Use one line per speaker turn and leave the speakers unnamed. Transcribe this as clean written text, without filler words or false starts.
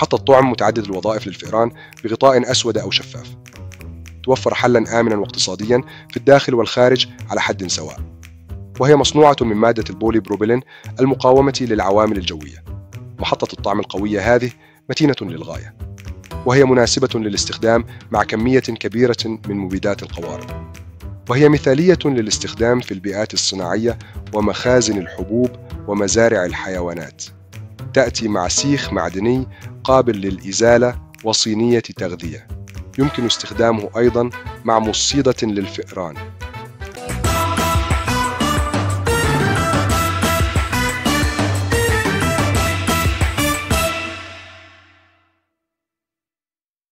محطة طعم متعددة الوظائف للفئران بغطاء أسود أو شفاف، توفر حلاً آمناً واقتصادياً في الداخل والخارج على حد سواء، وهي مصنوعة من مادة البولي بروبيلين المقاومة للعوامل الجوية. محطة الطعم القوية هذه متينة للغاية، وهي مناسبة للاستخدام مع كمية كبيرة من مبيدات القوارض، وهي مثالية للاستخدام في البيئات الصناعية ومخازن الحبوب ومزارع الحيوانات. تأتي مع سيخ معدني قابل للإزالة وصينية تغذية، يمكن استخدامه أيضاً مع مصيدة للفئران